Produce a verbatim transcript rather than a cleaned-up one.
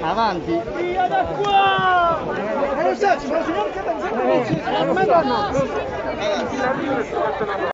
Avanti. Via da qua! Eh, lo so, ci sono signori che pensano che ci... Madonna!